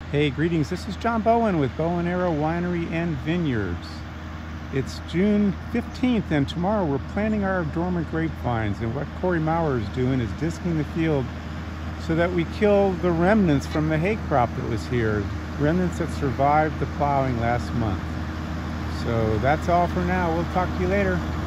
Hey, greetings. This is John Bowen with Bowen Arrow Winery and Vineyards. It's June 15th, and tomorrow we're planting our dormant grapevines. And what Cory Mowrer is doing is disking the field so that we kill the remnants from the hay crop that was here, remnants that survived the plowing last month. So that's all for now. We'll talk to you later.